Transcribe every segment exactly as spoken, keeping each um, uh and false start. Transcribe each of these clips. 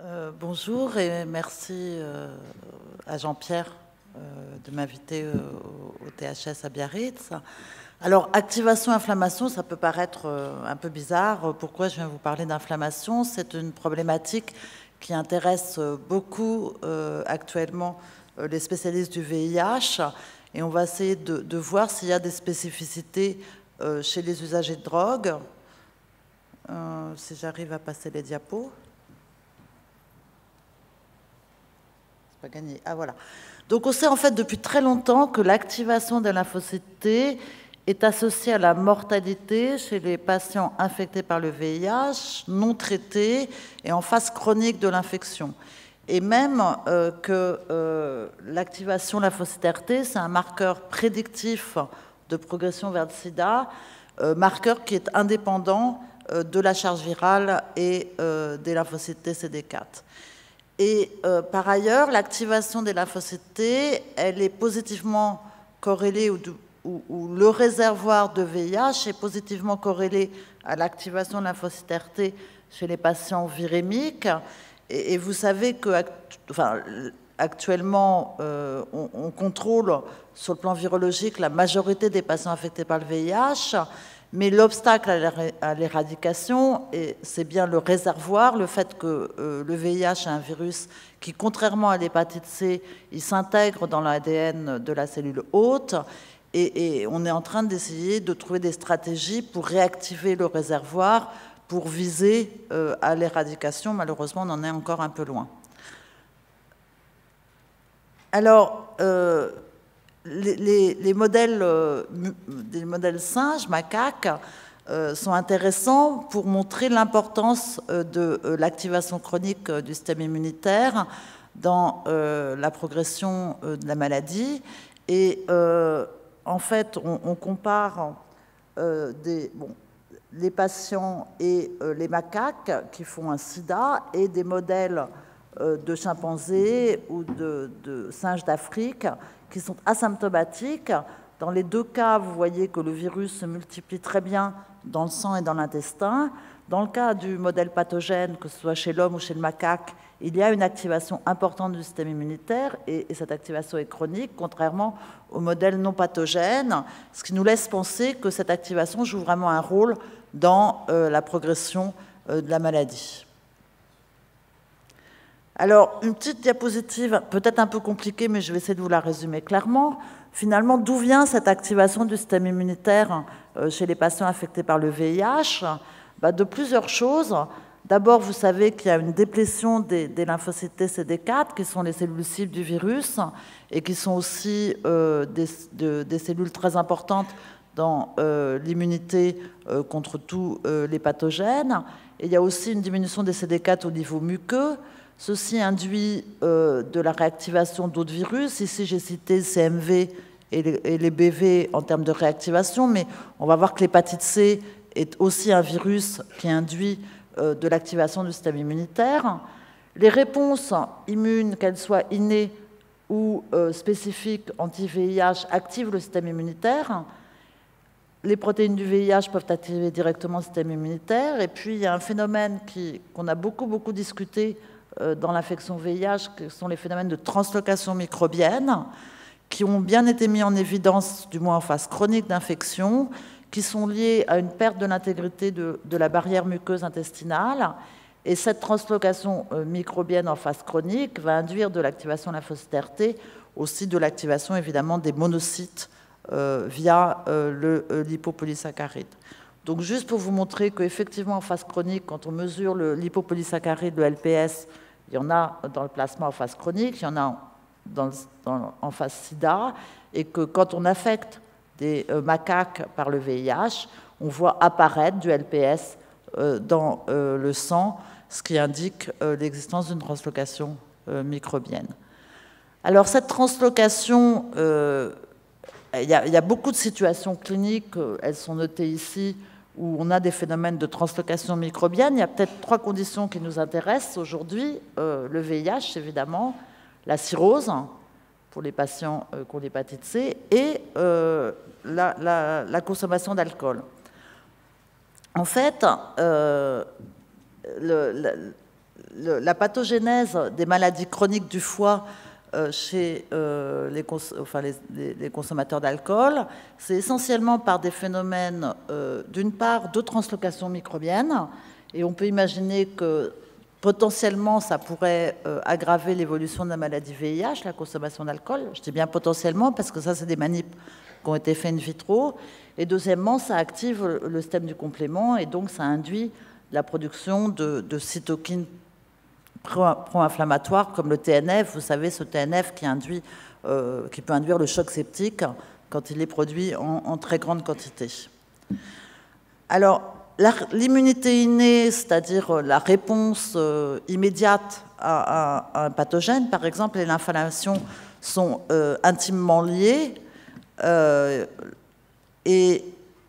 Euh, bonjour et merci euh, à Jean-Pierre euh, de m'inviter euh, au, au T H S à Biarritz. Alors, activation-inflammation, ça peut paraître euh, un peu bizarre. Pourquoi je viens vous parler d'inflammation? C'est une problématique qui intéresse beaucoup euh, actuellement euh, les spécialistes du V I H, et on va essayer de, de voir s'il y a des spécificités euh, chez les usagers de drogue. Euh, si j'arrive à passer les diapos. Pas gagné. Ah voilà. Donc on sait en fait depuis très longtemps que l'activation des lymphocytes T est associée à la mortalité chez les patients infectés par le V I H, non traités et en phase chronique de l'infection. Et même euh, que euh, l'activation lymphocytaire T, c'est un marqueur prédictif de progression vers le sida, euh, marqueur qui est indépendant euh, de la charge virale et euh, des lymphocytes T C D quatre. Et euh, par ailleurs, l'activation des lymphocytes T, elle est positivement corrélée, ou, ou, ou le réservoir de V I H est positivement corrélé à l'activation de lymphocytaire T chez les patients virémiques. Et, et vous savez que, enfin, actuellement, euh, on, on contrôle sur le plan virologique la majorité des patients infectés par le V I H. Mais l'obstacle à l'éradication, c'est bien le réservoir, le fait que euh, le V I H est un virus qui, contrairement à l'hépatite C, il s'intègre dans l'A D N de la cellule hôte. Et, et on est en train d'essayer de trouver des stratégies pour réactiver le réservoir, pour viser euh, à l'éradication. Malheureusement, on en est encore un peu loin. Alors, euh, Les, les, les, modèles, euh, les modèles singes, macaques, euh, sont intéressants pour montrer l'importance euh, de euh, l'activation chronique euh, du système immunitaire dans euh, la progression euh, de la maladie. Et euh, en fait, on, on compare euh, des, bon, les patients et euh, les macaques qui font un sida et des modèles euh, de chimpanzés ou de, de singes d'Afrique qui sont asymptomatiques. Dans les deux cas, vous voyez que le virus se multiplie très bien dans le sang et dans l'intestin. Dans le cas du modèle pathogène, que ce soit chez l'homme ou chez le macaque, il y a une activation importante du système immunitaire, et, et cette activation est chronique, contrairement au modèle non pathogène, ce qui nous laisse penser que cette activation joue vraiment un rôle dans euh, la progression euh, de la maladie. Alors, une petite diapositive, peut-être un peu compliquée, mais je vais essayer de vous la résumer clairement. Finalement, d'où vient cette activation du système immunitaire chez les patients infectés par le V I H? Bah, de plusieurs choses. D'abord, vous savez qu'il y a une déplétion des, des lymphocytes T C D quatre, qui sont les cellules cibles du virus, et qui sont aussi euh, des, de, des cellules très importantes dans euh, l'immunité euh, contre tous euh, les pathogènes. Et il y a aussi une diminution des C D quatre au niveau muqueux. Ceci induit euh, de la réactivation d'autres virus. Ici, j'ai cité le C M V et les, et les B V en termes de réactivation, mais on va voir que l'hépatite C est aussi un virus qui induit euh, de l'activation du système immunitaire. Les réponses immunes, qu'elles soient innées ou euh, spécifiques anti-V I H, activent le système immunitaire. Les protéines du V I H peuvent activer directement le système immunitaire. Et puis, il y a un phénomène qu'on a beaucoup, beaucoup discuté dans l'infection V I H, que sont les phénomènes de translocation microbienne, qui ont bien été mis en évidence, du moins en phase chronique d'infection, qui sont liés à une perte de l'intégrité de, de la barrière muqueuse intestinale. Et cette translocation microbienne en phase chronique va induire de l'activation lymphocytaire T, aussi de l'activation évidemment des monocytes euh, via euh, le euh, lipopolysaccharide. Donc juste pour vous montrer qu'effectivement en phase chronique, quand on mesure le lipopolysaccharide, le L P S, il y en a dans le plasma en phase chronique, il y en a dans, dans, en phase sida, et que quand on affecte des euh, macaques par le V I H, on voit apparaître du L P S euh, dans euh, le sang, ce qui indique euh, l'existence d'une translocation euh, microbienne. Alors cette translocation, euh, il y a, il y a beaucoup de situations cliniques, elles sont notées ici, où on a des phénomènes de translocation microbienne. Il y a peut-être trois conditions qui nous intéressent aujourd'hui. Euh, le V I H, évidemment, la cirrhose, pour les patients euh, qui ont l'hépatite C, et euh, la, la, la consommation d'alcool. En fait, euh, le, le, le, la pathogénèse des maladies chroniques du foie euh, chez euh, les, cons enfin, les, les, les consommateurs d'alcool, c'est essentiellement par des phénomènes, euh, d'une part, de translocation microbienne, et on peut imaginer que potentiellement, ça pourrait euh, aggraver l'évolution de la maladie V I H, la consommation d'alcool. Je dis bien potentiellement, parce que ça, c'est des manips qui ont été faits in vitro. Et deuxièmement, ça active le système du complément, et donc ça induit la production de, de cytokines pro-inflammatoires, comme le T N F. Vous savez, ce T N F qui, induit, euh, qui peut induire le choc septique quand il est produit en, en très grande quantité. Alors, l'immunité innée, c'est-à-dire la réponse euh, immédiate à, à, à un pathogène, par exemple, et l'inflammation sont euh, intimement liées. Euh, et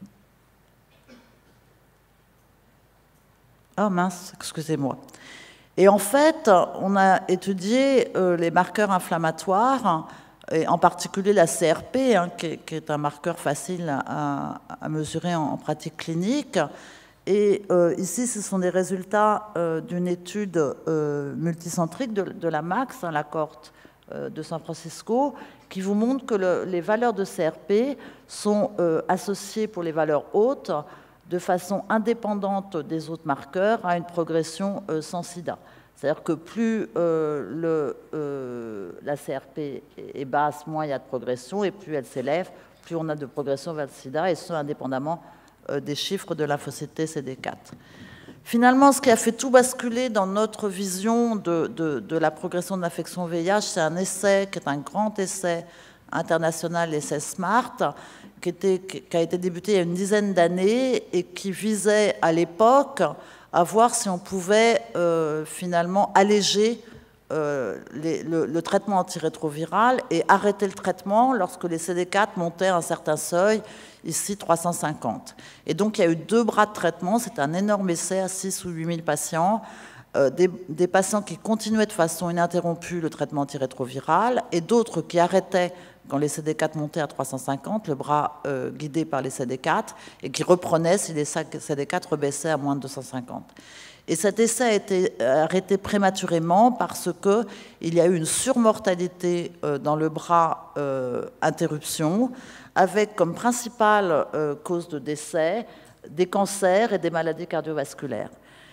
oh mince, excusez-moi. Et en fait, on a étudié euh, les marqueurs inflammatoires, et en particulier la C R P, hein, qui, est, qui est un marqueur facile à, à mesurer en, en pratique clinique. Et euh, ici, ce sont des résultats euh, d'une étude euh, multicentrique de, de la MAX, hein, la cohorte euh, de San Francisco, qui vous montre que le, les valeurs de C R P sont euh, associées pour les valeurs hautes de façon indépendante des autres marqueurs à une progression euh, sans sida. C'est-à-dire que plus euh, le, euh, la C R P est basse, moins il y a de progression, et plus elle s'élève, plus on a de progression vers le sida, et ce, indépendamment euh, des chiffres de lymphocyte T C D quatre. Finalement, ce qui a fait tout basculer dans notre vision de, de, de la progression de l'infection V I H, c'est un essai qui est un grand essai international, l'essai SMART, qui, était, qui a été débuté il y a une dizaine d'années et qui visait à l'époque à voir si on pouvait euh, finalement alléger euh, les, le, le traitement antirétroviral et arrêter le traitement lorsque les C D quatre montaient à un certain seuil, ici trois cent cinquante. Et donc il y a eu deux bras de traitement, c'est un énorme essai à six ou huit mille patients, euh, des, des patients qui continuaient de façon ininterrompue le traitement antirétroviral et d'autres qui arrêtaient quand les C D quatre montaient à trois cent cinquante, le bras euh, guidé par les C D quatre, et qui reprenaient si les C D quatre baissaient à moins de deux cent cinquante. Et cet essai a été arrêté prématurément parce qu'il y a eu une surmortalité euh, dans le bras euh, interruption, avec comme principale euh, cause de décès des cancers et des maladies cardiovasculaires.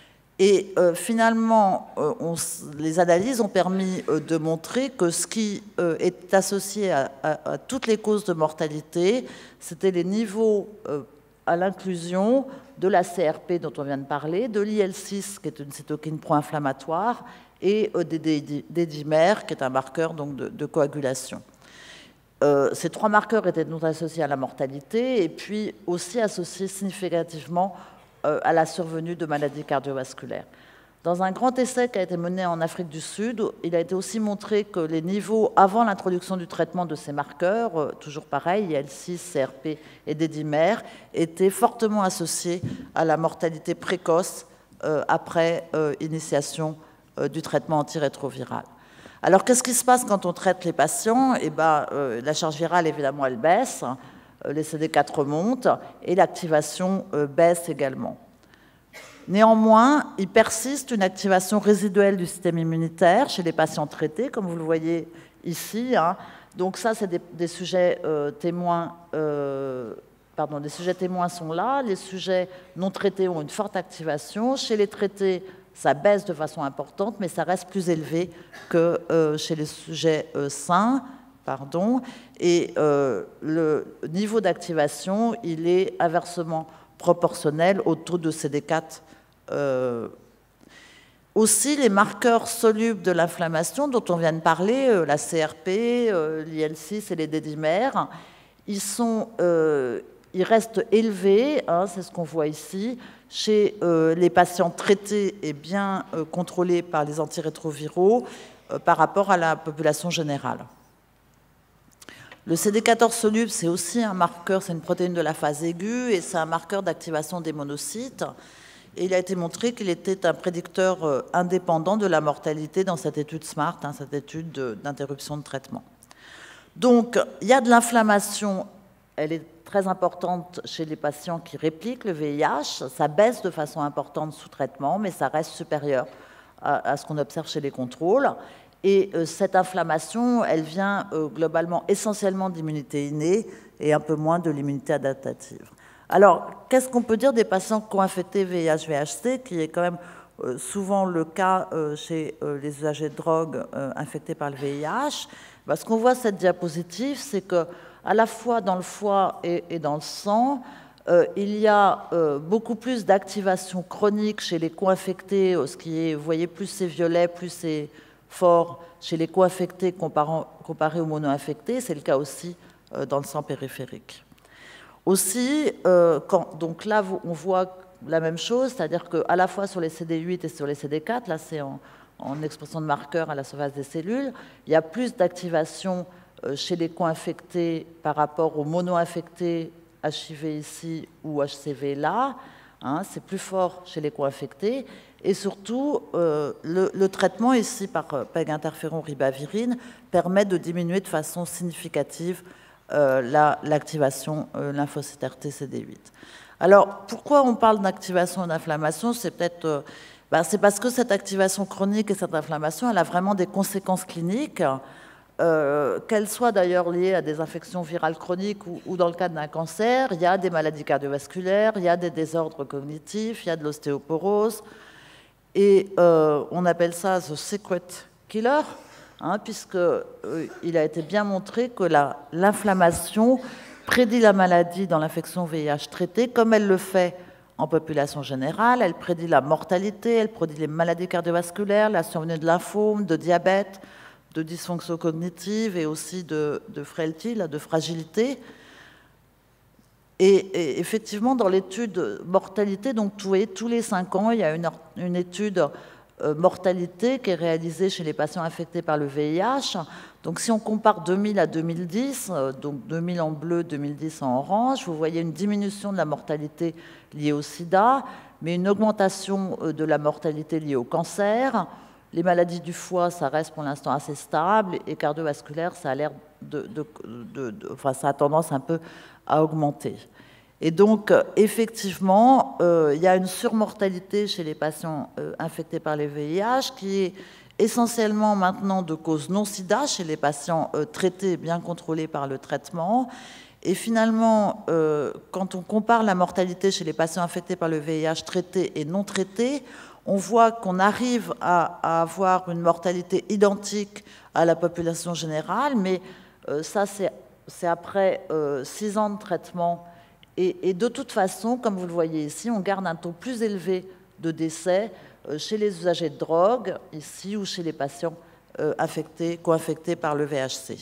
Et euh, finalement, euh, on, les analyses ont permis euh, de montrer que ce qui euh, est associé à, à, à toutes les causes de mortalité, c'était les niveaux euh, à l'inclusion de la C R P dont on vient de parler, de l'I L six, qui est une cytokine pro-inflammatoire, et euh, des, des, des dimères, qui est un marqueur donc, de, de coagulation. Euh, ces trois marqueurs étaient donc associés à la mortalité, et puis aussi associés significativement à la survenue de maladies cardiovasculaires. Dans un grand essai qui a été mené en Afrique du Sud, il a été aussi montré que les niveaux avant l'introduction du traitement de ces marqueurs, toujours pareil, I L six, C R P et des dimères, étaient fortement associés à la mortalité précoce euh, après euh, initiation euh, du traitement antirétroviral. Alors, qu'est-ce qui se passe quand on traite les patients? Eh ben, euh, la charge virale, évidemment, elle baisse, les C D quatre remontent et l'activation baisse également. Néanmoins, il persiste une activation résiduelle du système immunitaire chez les patients traités, comme vous le voyez ici. Hein. Donc ça, c'est des, des sujets euh, témoins. Euh, pardon, les sujets témoins sont là. Les sujets non traités ont une forte activation. Chez les traités, ça baisse de façon importante, mais ça reste plus élevé que euh, chez les sujets euh, sains. Pardon, et euh, le niveau d'activation, il est inversement proportionnel au taux de C D quatre. Euh. Aussi, les marqueurs solubles de l'inflammation dont on vient de parler, euh, la C R P, euh, l'I L six et les D-dimères, ils, sont, euh, ils restent élevés, hein, c'est ce qu'on voit ici, chez euh, les patients traités et bien euh, contrôlés par les antirétroviraux euh, par rapport à la population générale. Le C D quatorze soluble, c'est aussi un marqueur, c'est une protéine de la phase aiguë, et c'est un marqueur d'activation des monocytes. Et il a été montré qu'il était un prédicteur indépendant de la mortalité dans cette étude SMART, hein, cette étude d'interruption de traitement. Donc, il y a de l'inflammation, elle est très importante chez les patients qui répliquent le V I H. Ça baisse de façon importante sous traitement, mais ça reste supérieur à, à ce qu'on observe chez les contrôles. Et euh, cette inflammation, elle vient euh, globalement essentiellement d'immunité innée et un peu moins de l'immunité adaptative. Alors, qu'est-ce qu'on peut dire des patients co-infectés V I H V H C, qui est quand même euh, souvent le cas euh, chez euh, les usagers de drogue euh, infectés par le V I H? Ben, ce qu'on voit cette diapositive, c'est que à la fois dans le foie et, et dans le sang, euh, il y a euh, beaucoup plus d'activation chronique chez les co-infectés, ce qui est, vous voyez, plus c'est violet, plus c'est fort chez les co-infectés comparé aux mono-infectés. C'est le cas aussi euh, dans le sang périphérique. Aussi, euh, quand, donc là, on voit la même chose, c'est-à-dire qu'à la fois sur les C D huit et sur les C D quatre, là c'est en, en expression de marqueurs à la surface des cellules, il y a plus d'activation euh, chez les co-infectés par rapport aux mono-infectés H I V ici ou H C V là, hein, c'est plus fort chez les co-infectés, et surtout, euh, le, le traitement ici par euh, PEG interféron ribavirine permet de diminuer de façon significative Euh, l'activation la, euh, lymphocytaire T C D huit. Alors, pourquoi on parle d'activation et d'inflammation? C'est peut-être, euh, ben, c'est parce que cette activation chronique et cette inflammation, elle a vraiment des conséquences cliniques, euh, qu'elles soient d'ailleurs liées à des infections virales chroniques ou, ou dans le cadre d'un cancer. Il y a des maladies cardiovasculaires, il y a des désordres cognitifs, il y a de l'ostéoporose, et euh, on appelle ça the secret killer. Hein, puisqu'il euh, a été bien montré que l'inflammation prédit la maladie dans l'infection V I H traitée, comme elle le fait en population générale. Elle prédit la mortalité, elle prédit les maladies cardiovasculaires, la survenue de lymphome, de diabète, de dysfonction cognitive et aussi de, de frailty, de fragilité. Et, et effectivement, dans l'étude mortalité, donc tous les cinq ans, il y a une, une étude mortalité qui est réalisée chez les patients infectés par le V I H. Donc si on compare deux mille à deux mille dix, donc deux mille en bleu, deux mille dix en orange, vous voyez une diminution de la mortalité liée au sida, mais une augmentation de la mortalité liée au cancer. Les maladies du foie, ça reste pour l'instant assez stable, et cardiovasculaire, ça a l'air de, de, de, de, enfin, ça a tendance un peu à augmenter. Et donc, effectivement, euh, il y a une surmortalité chez les patients euh, infectés par les V I H qui est essentiellement maintenant de cause non-sida chez les patients euh, traités et bien contrôlés par le traitement. Et finalement, euh, quand on compare la mortalité chez les patients infectés par le V I H traités et non traités, on voit qu'on arrive à, à avoir une mortalité identique à la population générale, mais euh, ça, c'est après euh, six ans de traitement. Et, et de toute façon, comme vous le voyez ici, on garde un taux plus élevé de décès euh, chez les usagers de drogue, ici, ou chez les patients euh, infectés, co-infectés par le V I H C.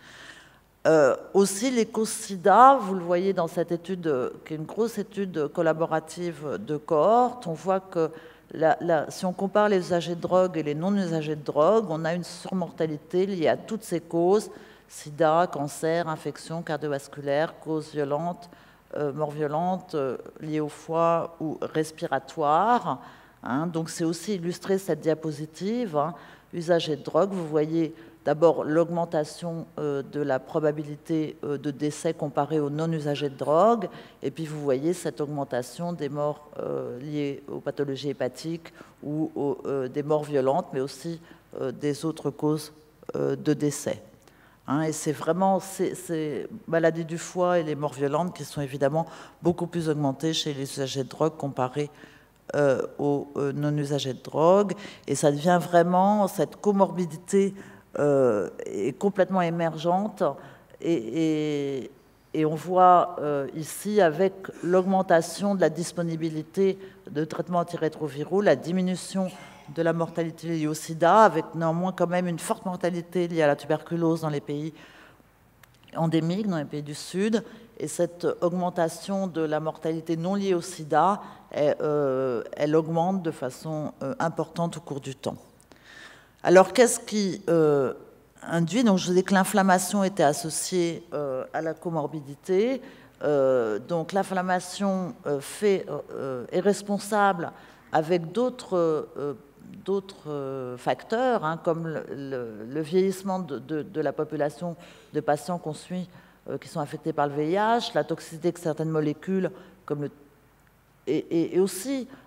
Euh, aussi, les causes SIDA, vous le voyez dans cette étude, euh, qui est une grosse étude collaborative de cohorte, on voit que la, la, si on compare les usagers de drogue et les non-usagers de drogue, on a une surmortalité liée à toutes ces causes, SIDA, cancer, infection cardiovasculaire, causes violentes, Euh, mort violente euh, liée au foie ou respiratoire. Hein, donc c'est aussi illustré cette diapositive. Hein, usagers de drogue, vous voyez d'abord l'augmentation euh, de la probabilité euh, de décès comparée aux non-usagers de drogue, et puis vous voyez cette augmentation des morts euh, liées aux pathologies hépatiques ou aux, euh, des morts violentes, mais aussi euh, des autres causes euh, de décès. Hein, et c'est vraiment ces, ces maladies du foie et les morts violentes qui sont évidemment beaucoup plus augmentées chez les usagers de drogue comparés euh, aux euh, non-usagers de drogue. Et ça devient vraiment, cette comorbidité euh, est complètement émergente. Et, et, et on voit euh, ici, avec l'augmentation de la disponibilité de traitements antirétroviraux, la diminution de la mortalité liée au sida, avec néanmoins quand même une forte mortalité liée à la tuberculose dans les pays endémiques, dans les pays du Sud. Et cette augmentation de la mortalité non liée au sida, elle, euh, elle augmente de façon euh, importante au cours du temps. Alors, qu'est-ce qui euh, induit? Donc, je vous ai dit que l'inflammation était associée euh, à la comorbidité. Euh, donc, l'inflammation euh, fait, euh, est responsable avec d'autres euh, d'autres facteurs, hein, comme le, le, le vieillissement de, de, de la population de patients qu'on suit euh, qui sont infectés par le V I H, la toxicité de certaines molécules, comme le, et, et, et aussi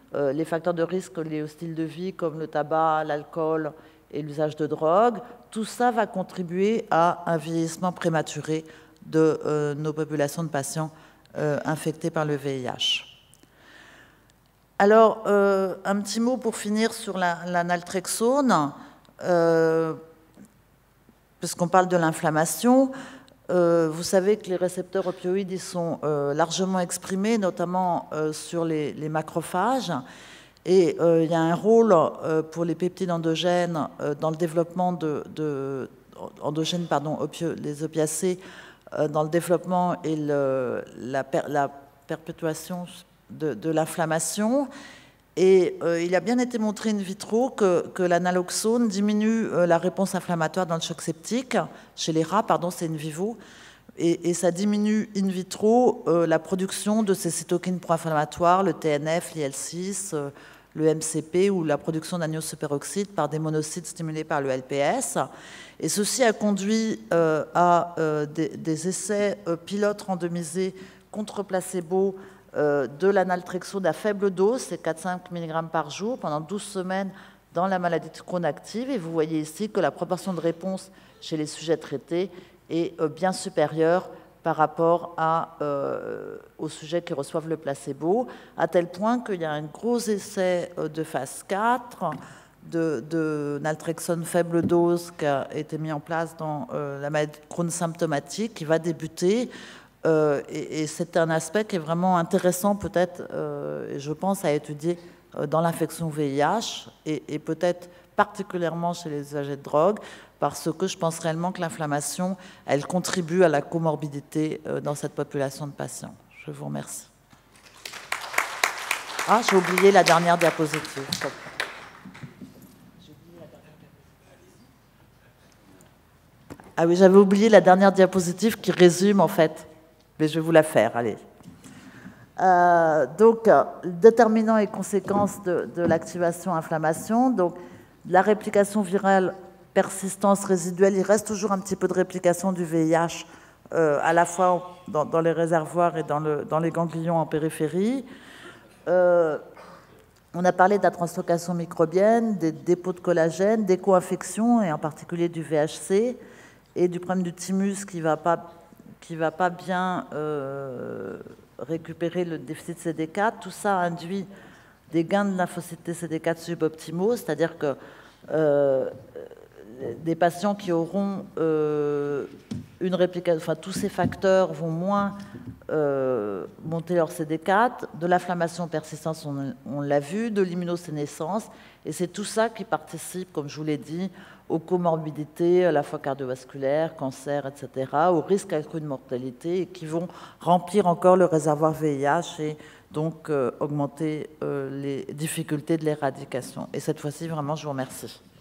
euh, les facteurs de risque liés au style de vie, comme le tabac, l'alcool et l'usage de drogue, tout ça va contribuer à un vieillissement prématuré de euh, nos populations de patients euh, infectés par le V I H. Alors, euh, un petit mot pour finir sur la, la naltrexone, euh, puisqu'on parle de l'inflammation. Euh, vous savez que les récepteurs opioïdes ils sont euh, largement exprimés, notamment euh, sur les, les macrophages. Et euh, il y a un rôle euh, pour les peptides endogènes euh, dans le développement de, de endogènes, pardon, opio, les opiacés, euh, dans le développement et le, la, per, la perpétuation de, de l'inflammation. Et euh, il a bien été montré in vitro que, que la naloxone diminue euh, la réponse inflammatoire dans le choc septique, chez les rats, pardon, c'est in vivo, et, et ça diminue in vitro euh, la production de ces cytokines pro-inflammatoires, le T N F, l'I L six, euh, le M C P ou la production d'agnosuperoxyde par des monocytes stimulés par le L P S. Et ceci a conduit euh, à euh, des, des essais euh, pilotes randomisés contre placebo euh, de la naltrexone à faible dose, c'est quatre à cinq milligrammes par jour, pendant douze semaines dans la maladie de Crohn active. Et vous voyez ici que la proportion de réponse chez les sujets traités est euh, bien supérieure par rapport à, euh, aux sujets qui reçoivent le placebo, à tel point qu'il y a un gros essai euh, de phase quatre de, de naltrexone faible dose qui a été mis en place dans euh, la maladie de Crohn symptomatique, qui va débuter. Euh, et et c'est un aspect qui est vraiment intéressant, peut-être, euh, et je pense, à étudier euh, dans l'infection V I H, et, et peut-être particulièrement chez les usagers de drogue, parce que je pense réellement que l'inflammation, elle contribue à la comorbidité euh, dans cette population de patients. Je vous remercie. Ah, j'ai oublié la dernière diapositive. Ah oui, j'avais oublié la dernière diapositive qui résume, en fait. Mais je vais vous la faire, allez. Euh, donc, déterminants et conséquences de, de l'activation-inflammation. Donc, la réplication virale, persistance résiduelle, il reste toujours un petit peu de réplication du V I H, euh, à la fois dans, dans les réservoirs et dans, le, dans les ganglions en périphérie. Euh, on a parlé de la translocation microbienne, des dépôts de collagène, des co-infections, et en particulier du V H C, et du problème du thymus qui ne va pas qui ne va pas bien euh, récupérer le déficit C D quatre. Tout ça induit des gains de lymphocytes T C D quatre suboptimaux, c'est-à-dire que euh, des patients qui auront euh, une réplication, enfin tous ces facteurs vont moins euh, monter leur C D quatre, de l'inflammation persistante, on, on l'a vu, de l'immunosénescence, et c'est tout ça qui participe, comme je vous l'ai dit, aux comorbidités, à la fois cardiovasculaires, cancer, et cetera, au risque accru de mortalité, et qui vont remplir encore le réservoir V I H et donc euh, augmenter euh, les difficultés de l'éradication. Et cette fois-ci, vraiment, je vous remercie.